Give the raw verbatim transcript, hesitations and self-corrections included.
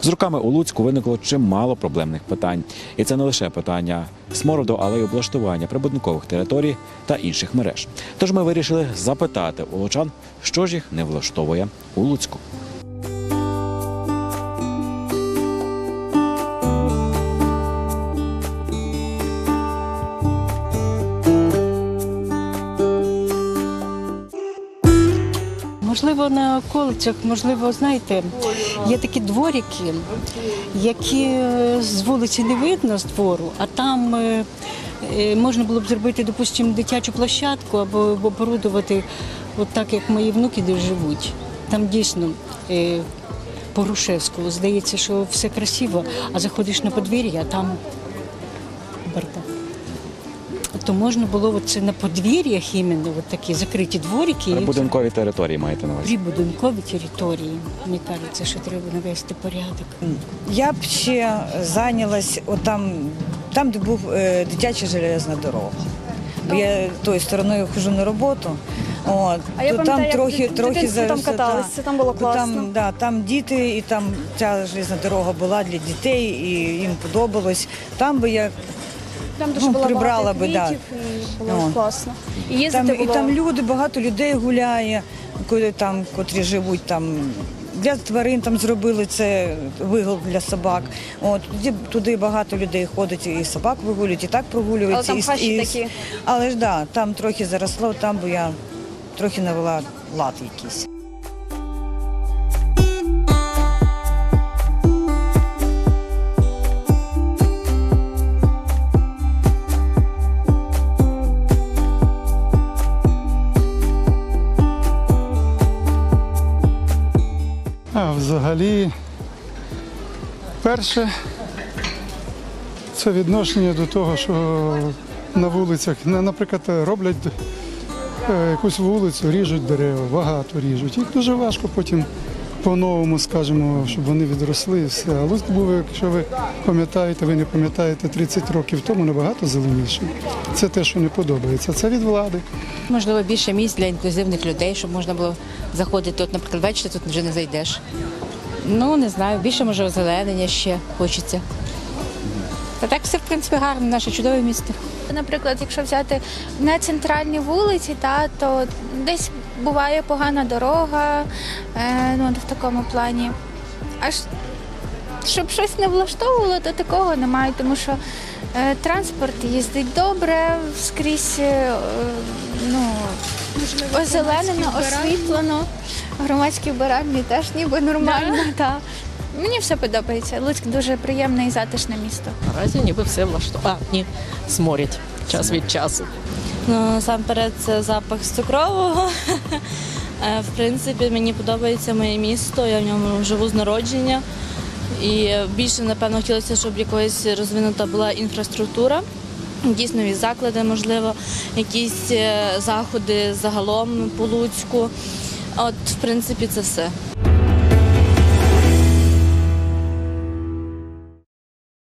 З роками у Луцьку виникло чимало проблемних питань. І це не лише питання смороду, але й облаштування прибудинкових територій та інших мереж. Тож ми вирішили запитати у лучан, що ж їх не влаштовує у Луцьку. Можливо, на околицях, можливо, знаєте, є такі дворики, які з вулиці не видно з двору, а там е, можна було б зробити, допустимо, дитячу площадку або оборудувати, от так, як мої внуки де живуть. Там дійсно е, по Грушевську, здається, що все красиво, а заходиш на подвір'я, а там бардак. То можна було оце на подвір'ях іменно от такі закриті дворики. Прибудинкові території маєте на увазі? Прибудинкові території. Мені кажеться, що треба навести порядок. Я б ще зайнялась отам, там, де був е, дитяча железна дорога. Бо я тою стороною хожу на роботу. От, А я то пам'ятаю, там трохи, як в трохи дитинстві там зараз, каталися, да, там було то класно. Там, да, там діти, і там ця железна дорога була для дітей, і їм подобалось. Там би я Там дуже ну, було прибрала багато би, да. квітів, і було О. класно. І їздити там, було... і там люди, багато людей гуляє, коли там, котрі живуть там. Для тварин там зробили це вигул для собак. От туди, туди багато людей ходить, і собак вигулюють, і так прогулюються. Але там хащі і, і, такі. Але ж да, там трохи заросло, там би я трохи навела лад якийсь. А взагалі, перше, це відношення до того, що на вулицях, наприклад, роблять якусь вулицю, ріжуть дерева, багато ріжуть. Їх дуже важко потім по-новому, скажімо, щоб вони відросли і все. А Луцьк був, якщо ви пам'ятаєте, ви не пам'ятаєте, тридцять років тому набагато зеленіше. Це те, що не подобається. Це від влади. Можливо, більше місць для інклюзивних людей, щоб можна було заходити. От, наприклад, бачите, тут вже не зайдеш. Ну, не знаю, більше, може, озеленення ще хочеться. Та так все, в принципі, гарно, наше чудове місто. Наприклад, якщо взяти не центральні вулиці, та, то десь буває погана дорога, е, ну, в такому плані. Аж щоб щось не влаштовувало, то такого немає, тому що е, транспорт їздить добре, скрізь е, ну, озеленено, освітлено. Громадські вбиральні теж ніби нормально. Та. Мені все подобається. Луцьк дуже приємне і затишне місто. Наразі ніби все влаштовує. А, ні, сморять час від часу. Ну, насамперед, це запах з цукрового. В принципі, мені подобається моє місто, я в ньому живу з народження. І більше, напевно, хотілося, щоб якось розвинута була інфраструктура. Дійсно, від заклади, можливо, якісь заходи загалом по Луцьку. От, в принципі, це все.